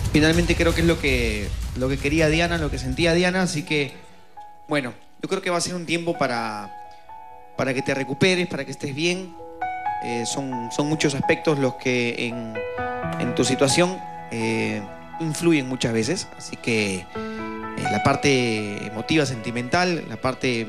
Finalmente creo que es lo que quería Diana, lo que sentía Diana, así que, bueno, yo creo que va a ser un tiempo para que te recuperes, para que estés bien. Son muchos aspectos los que en tu situación influyen muchas veces, así que la parte emotiva, sentimental, la parte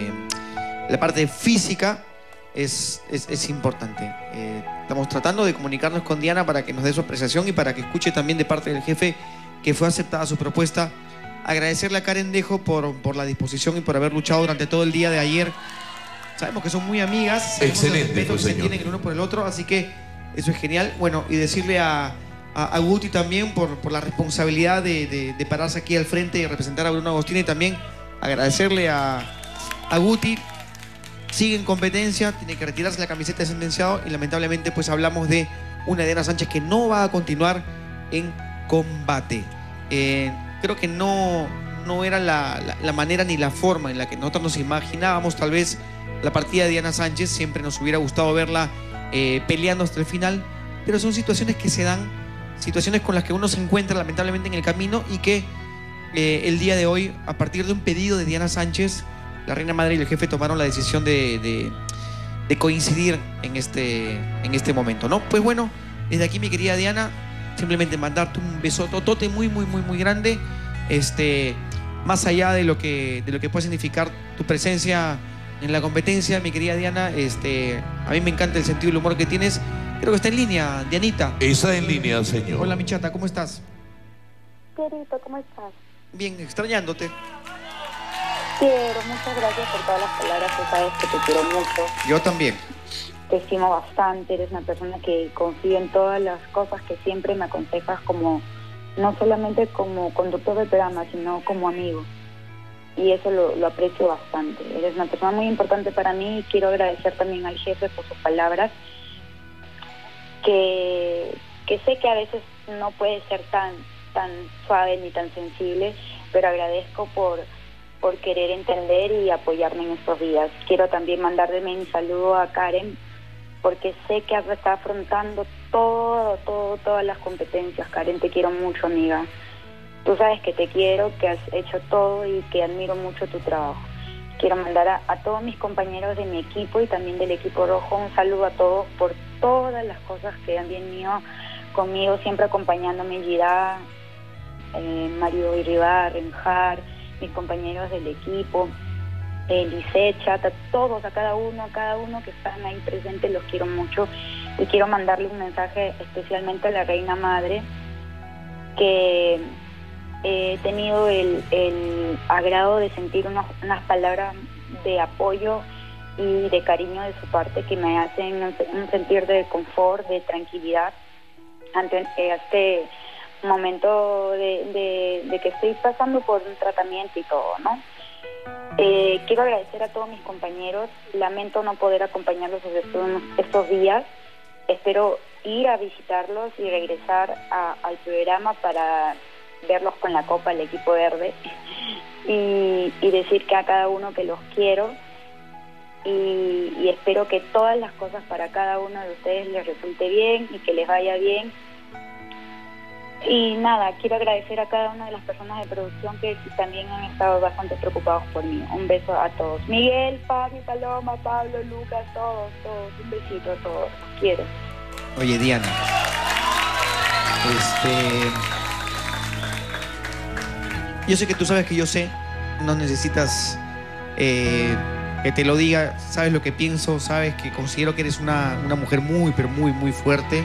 física es importante. Estamos tratando de comunicarnos con Diana para que nos dé su apreciación y para que escuche también de parte del jefe que fue aceptada su propuesta. Agradecerle a Karen Dejo por la disposición y por haber luchado durante todo el día de ayer. Sabemos que son muy amigas, excelente, el respeto que se tienen el uno por el otro, así que eso es genial. Bueno, y decirle a Guti también por la responsabilidad de pararse aquí al frente y representar a Bruno Agostini, y también agradecerle a Guti. Sigue en competencia, tiene que retirarse la camiseta de sentenciado y lamentablemente pues hablamos de una Diana Sánchez que no va a continuar en combate. Creo que no era la manera ni la forma en la que nosotros nos imaginábamos tal vez la partida de Diana Sánchez. Siempre nos hubiera gustado verla peleando hasta el final, pero son situaciones que se dan, situaciones con las que uno se encuentra lamentablemente en el camino y que el día de hoy, a partir de un pedido de Diana Sánchez, la reina madre y el jefe tomaron la decisión de coincidir en este momento, ¿no? Pues bueno, desde aquí, mi querida Diana, simplemente mandarte un besototote muy grande, más allá de lo que puede significar tu presencia en la competencia, mi querida Diana. A mí me encanta el sentido del humor que tienes. Creo que está en línea, Dianita. Está en línea, señor. Hola, mi chata, ¿cómo estás? Querido, ¿cómo estás? Bien, extrañándote. Quiero, muchas gracias por todas las palabras, que sabes que te quiero mucho. Yo también. Te estimo bastante, eres una persona que confía en todas las cosas que siempre me aconsejas, como no solamente como conductor del programa, sino como amigo. Y eso lo aprecio bastante. Eres una persona muy importante para mí y quiero agradecer también al jefe por sus palabras, que sé que a veces no puede ser tan suave ni tan sensible, pero agradezco por querer entender y apoyarme en estos días. Quiero también mandarle mi saludo a Karen, porque sé que está afrontando todas las competencias. Karen, te quiero mucho, amiga. Tú sabes que te quiero, que has hecho todo y que admiro mucho tu trabajo. Quiero mandar a todos mis compañeros de mi equipo y también del equipo rojo un saludo a todos por todas las cosas que han venido conmigo, siempre acompañándome. Girá, Mario Irribar, Renjar, mis compañeros del equipo, Lisset, Chata, todos, a cada uno que están ahí presentes, los quiero mucho. Y quiero mandarle un mensaje especialmente a la reina madre, que he tenido el agrado de sentir unas palabras de apoyo y de cariño de su parte, que me hacen un sentir de confort, de tranquilidad ante este momento de que estoy pasando por un tratamiento y todo, ¿no? Quiero agradecer a todos mis compañeros. Lamento no poder acompañarlos estos días. Espero ir a visitarlos y regresar al programa para verlos con la copa del equipo verde y decir que a cada uno que los quiero y espero que todas las cosas para cada uno de ustedes les resulte bien y que les vaya bien. Y nada, quiero agradecer a cada una de las personas de producción que también han estado bastante preocupados por mí. Un beso a todos. Miguel, Fabi, Paloma, Pablo, Lucas, todos. Un besito a todos. Los quiero. Oye, Diana, yo sé que tú sabes que yo sé, no necesitas que te lo diga, sabes lo que pienso, sabes que considero que eres una mujer muy, pero muy fuerte,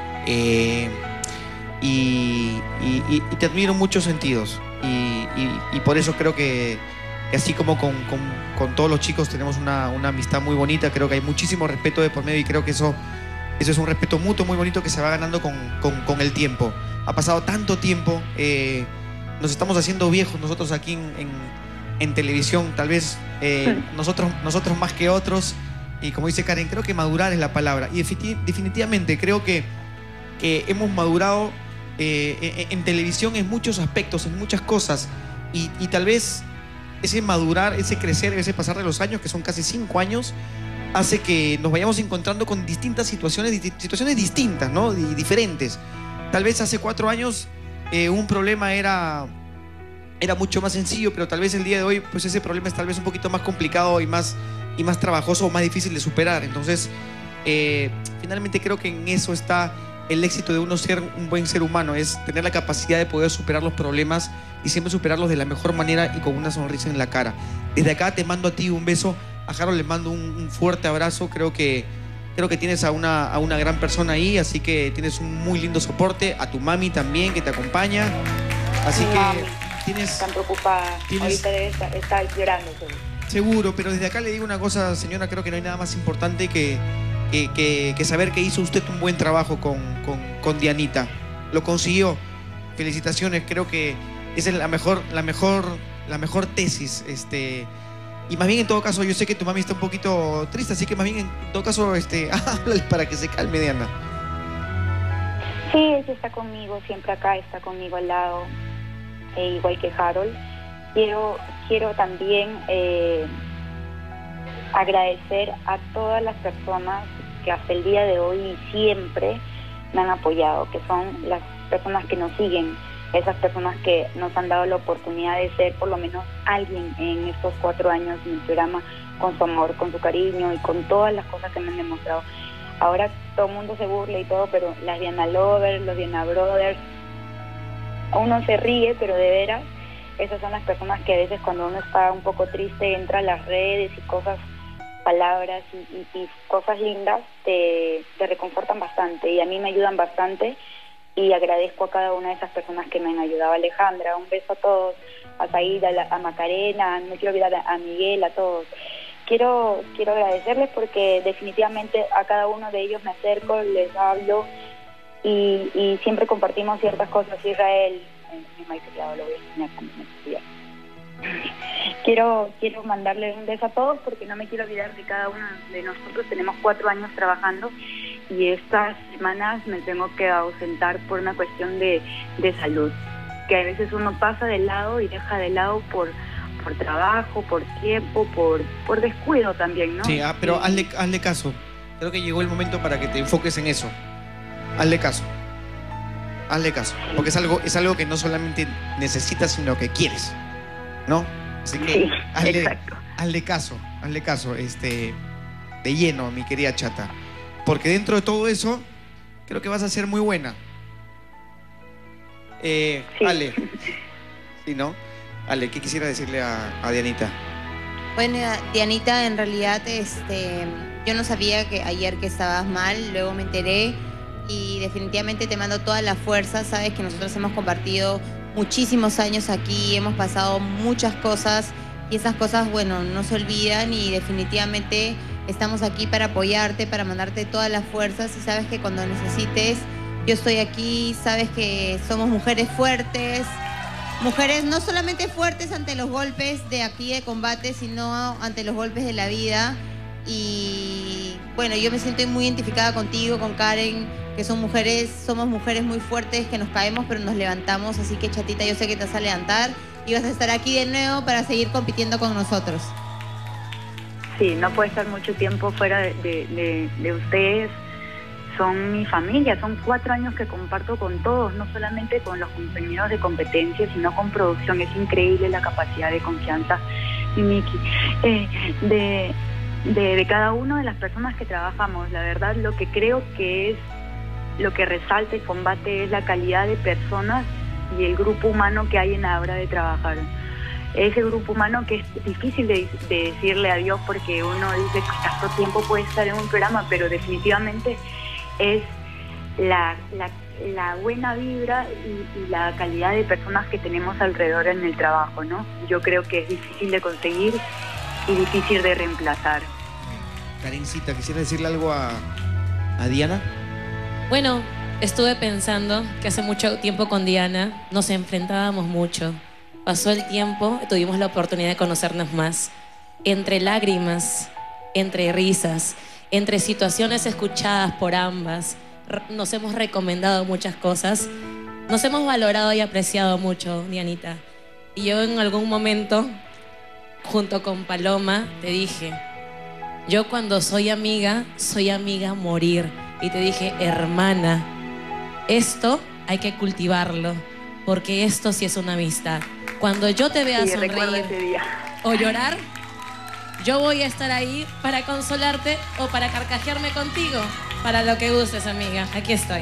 y te admiro en muchos sentidos, y por eso creo que así como con todos los chicos tenemos una amistad muy bonita. Creo que hay muchísimo respeto de por medio y creo que eso es un respeto mutuo muy bonito que se va ganando con el tiempo. Ha pasado tanto tiempo, nos estamos haciendo viejos nosotros aquí en televisión, tal vez nosotros más que otros, y como dice Karen, creo que madurar es la palabra, y definitivamente creo que hemos madurado en televisión en muchos aspectos, en muchas cosas, y tal vez ese madurar, ese crecer, ese pasar de los años, que son casi 5 años, hace que nos vayamos encontrando con distintas situaciones distintas, ¿no? Y diferentes. Tal vez hace 4 años un problema era mucho más sencillo, pero tal vez el día de hoy, pues ese problema es tal vez un poquito más complicado y más trabajoso o más difícil de superar. Entonces, finalmente creo que en eso está el éxito de uno ser un buen ser humano, es tener la capacidad de poder superar los problemas y siempre superarlos de la mejor manera y con una sonrisa en la cara. Desde acá te mando a ti un beso, a Harold le mando un fuerte abrazo. Creo que tienes a una gran persona ahí, así que tienes un muy lindo soporte, a tu mami también que te acompaña, así que tienes... Están preocupada, ahorita debe estar llorando. Seguro, pero desde acá le digo una cosa, señora, creo que no hay nada más importante que saber que hizo usted un buen trabajo con Dianita. Lo consiguió. Felicitaciones, creo que esa es la mejor tesis. Y más bien en todo caso, yo sé que tu mami está un poquito triste, así que más bien en todo caso, háblale para que se calme, Diana. Sí, ella está conmigo, siempre acá, está conmigo al lado, igual que Harold. Quiero también agradecer a todas las personas que hasta el día de hoy y siempre me han apoyado, que son las personas que nos siguen, esas personas que nos han dado la oportunidad de ser por lo menos alguien en estos 4 años en el programa, con su amor, con su cariño y con todas las cosas que me han demostrado. Ahora todo el mundo se burla y todo, pero las Diana Lovers, los Diana Brothers, uno se ríe, pero de veras, esas son las personas que a veces cuando uno está un poco triste entra a las redes y palabras y cosas lindas te reconfortan bastante y a mí me ayudan bastante y agradezco a cada una de esas personas que me han ayudado. Alejandra, un beso a todos, a Saída, a Macarena, no quiero olvidar a Miguel, a todos. Quiero agradecerles porque definitivamente a cada uno de ellos me acerco, les hablo y siempre compartimos ciertas cosas. Israel, mi malcriado, lo voy a enseñar también. Quiero mandarles un beso a todos porque no me quiero olvidar de cada uno de nosotros. Tenemos 4 años trabajando y estas semanas me tengo que ausentar por una cuestión de salud, que a veces uno pasa de lado y deja de lado por trabajo, por tiempo, por descuido también, ¿no? Sí, pero hazle caso. Creo que llegó el momento para que te enfoques en eso. Hazle caso, porque es algo que no solamente necesitas, sino que quieres, ¿no? Así que sí, hazle caso, de lleno, mi querida chata. Porque dentro de todo eso, creo que vas a ser muy buena. Sí. Ale, ¿sí, no? Ale, ¿qué quisiera decirle a Dianita? Bueno, Dianita, en realidad, yo no sabía que ayer que estabas mal, luego me enteré y definitivamente te mando toda la fuerza. Sabes que nosotros hemos compartido muchísimos años aquí, hemos pasado muchas cosas y esas cosas, bueno, no se olvidan y definitivamente estamos aquí para apoyarte, para mandarte todas las fuerzas y sabes que cuando necesites, yo estoy aquí, sabes que somos mujeres fuertes, mujeres no solamente fuertes ante los golpes de aquí de combate, sino ante los golpes de la vida y bueno, yo me siento muy identificada contigo, con Karen, que somos mujeres muy fuertes, que nos caemos pero nos levantamos, así que chatita, yo sé que te vas a levantar y vas a estar aquí de nuevo para seguir compitiendo con nosotros. Sí, no puedo estar mucho tiempo fuera de ustedes, son mi familia, son 4 años que comparto con todos, no solamente con los compañeros de competencia, sino con producción. Es increíble la capacidad de confianza, Miki, de cada una de las personas que trabajamos. La verdad, lo que creo que es lo que resalta el combate es la calidad de personas y el grupo humano que hay en la hora de trabajar. Ese grupo humano que es difícil de decirle adiós porque uno dice que tanto tiempo puede estar en un programa, pero definitivamente es la buena vibra y la calidad de personas que tenemos alrededor en el trabajo, ¿no? Yo creo que es difícil de conseguir y difícil de reemplazar. Karencita, ¿quisiera decirle algo a Diana? Bueno, estuve pensando que hace mucho tiempo con Diana nos enfrentábamos mucho. Pasó el tiempo, tuvimos la oportunidad de conocernos más. Entre lágrimas, entre risas, entre situaciones escuchadas por ambas, nos hemos recomendado muchas cosas. Nos hemos valorado y apreciado mucho, Dianita. Y yo en algún momento, junto con Paloma, te dije, yo cuando soy amiga a morir. Y te dije, hermana, esto hay que cultivarlo, porque esto sí es una amistad. Cuando yo te vea Sí, recuerdo sonreír ese día. o llorar, yo voy a estar ahí para consolarte o para carcajearme contigo, para lo que gustes, amiga. Aquí estoy.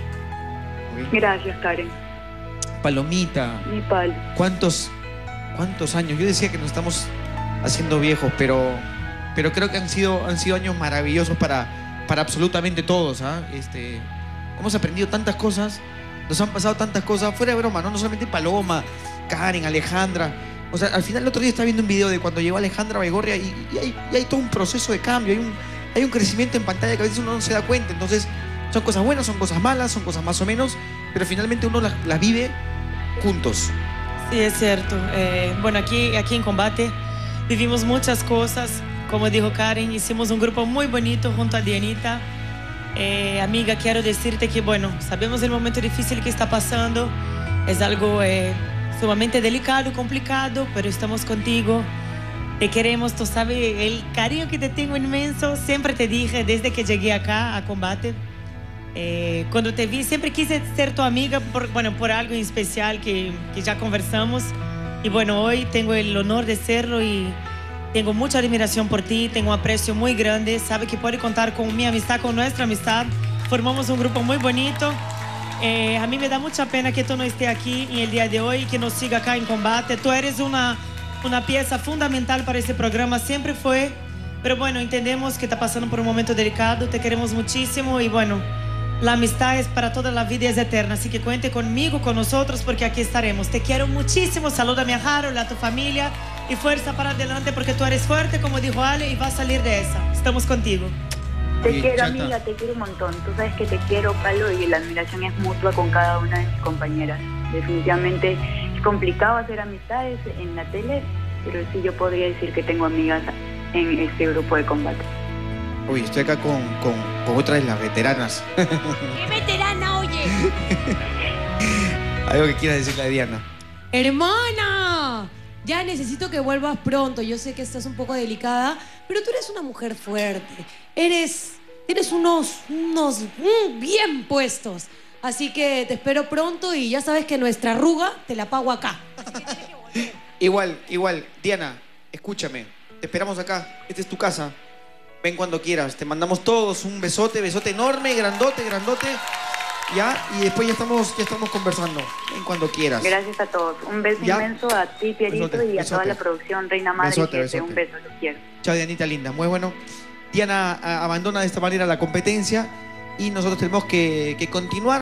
Gracias, Karen. Palomita, Mi palo. ¿cuántos años? Yo decía que nos estamos haciendo viejos, pero creo que han sido años maravillosos para absolutamente todos, ¿ah? Hemos aprendido tantas cosas, nos han pasado tantas cosas, fuera de broma, ¿no? No solamente Paloma, Karen, Alejandra. O sea, al final el otro día estaba viendo un video de cuando llegó Alejandra Baigorria y hay todo un proceso de cambio, hay un crecimiento en pantalla que a veces uno no se da cuenta. Entonces, son cosas buenas, son cosas malas, son cosas más o menos, pero finalmente uno las vive juntos. Sí, es cierto. Bueno, aquí en Combate vivimos muchas cosas. Como dijo Karen, hicimos un grupo muy bonito junto a Dianita. Amiga, quiero decirte que, bueno, sabemos el momento difícil que está pasando. Es algo sumamente delicado, complicado, pero estamos contigo. Te queremos, tú sabes el cariño que te tengo inmenso. Siempre te dije desde que llegué acá a Combate. Cuando te vi, siempre quise ser tu amiga por algo en especial que ya conversamos. Y bueno, hoy tengo el honor de serlo y tengo mucha admiración por ti, tengo un aprecio muy grande. Sabe que puede contar con mi amistad, con nuestra amistad. Formamos un grupo muy bonito. A mí me da mucha pena que tú no estés aquí en el día de hoy, que nos siga acá en Combate. Tú eres una pieza fundamental para ese programa, siempre fue. Pero bueno, entendemos que está pasando por un momento delicado, te queremos muchísimo y bueno, la amistad es para toda la vida y es eterna. Así que cuente conmigo, con nosotros, porque aquí estaremos. Te quiero muchísimo. Saluda a mi Harold, a tu familia y fuerza para adelante porque tú eres fuerte, como dijo Ale, y vas a salir de esa. Estamos contigo. Te Oye, quiero, Chata. amiga, te quiero un montón. Tú sabes que te quiero, Palo, y la admiración es mutua con cada una de mis compañeras. Definitivamente es complicado hacer amistades en la tele, pero sí yo podría decir que tengo amigas en este grupo de Combate. Uy, estoy acá con otra de las veteranas. ¡Qué veterana, oye! Algo que quieras decirle a Diana. ¡Hermana! Ya necesito que vuelvas pronto. Yo sé que estás un poco delicada, pero tú eres una mujer fuerte. Eres unos bien puestos. Así que te espero pronto y ya sabes que nuestra arruga te la pago acá. Igual, Diana, escúchame. Te esperamos acá. Esta es tu casa. Ven cuando quieras. Te mandamos todos un besote enorme, grandote. Ya, y después ya estamos conversando. Ven cuando quieras. Gracias a todos. Un beso Ya. inmenso a ti, Pierito, Besote, y a toda besote. la producción Reina Madre. Besote, Jefe. Un besote. beso, los quiero. Chao, Dianita linda. Muy bueno. Diana abandona de esta manera la competencia y nosotros tenemos que continuar.